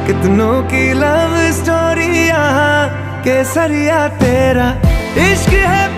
कितनों की love story यहाँ केसरिया तेरा इश्क है